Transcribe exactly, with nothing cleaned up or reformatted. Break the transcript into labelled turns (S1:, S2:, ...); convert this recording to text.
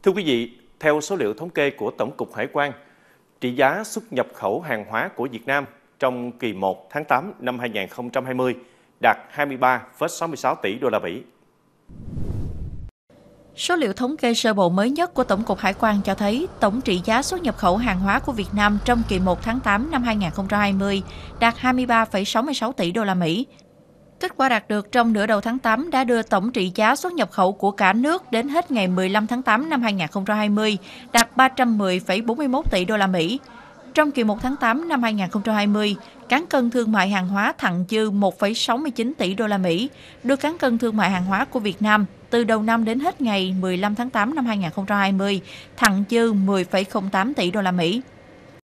S1: Thưa quý vị, theo số liệu thống kê của Tổng cục Hải quan, trị giá xuất nhập khẩu hàng hóa của Việt Nam trong kỳ một tháng tám năm hai nghìn không trăm hai mươi đạt hai mươi ba phẩy sáu mươi sáu tỷ đô la Mỹ.
S2: Số liệu thống kê sơ bộ mới nhất của Tổng cục Hải quan cho thấy tổng trị giá xuất nhập khẩu hàng hóa của Việt Nam trong kỳ một tháng tám năm hai nghìn không trăm hai mươi đạt hai mươi ba phẩy sáu mươi sáu tỷ đô la Mỹ. Kết quả đạt được trong nửa đầu tháng tám đã đưa tổng trị giá xuất nhập khẩu của cả nước đến hết ngày mười lăm tháng tám năm hai nghìn không trăm hai mươi đạt ba trăm mười phẩy bốn mươi mốt tỷ đô la Mỹ. Trong kỳ một tháng tám năm hai nghìn không trăm hai mươi, cán cân thương mại hàng hóa thặng dư một phẩy sáu mươi chín tỷ đô la Mỹ, đưa cán cân thương mại hàng hóa của Việt Nam từ đầu năm đến hết ngày mười lăm tháng tám năm hai nghìn không trăm hai mươi thặng dư mười phẩy không tám tỷ đô la Mỹ.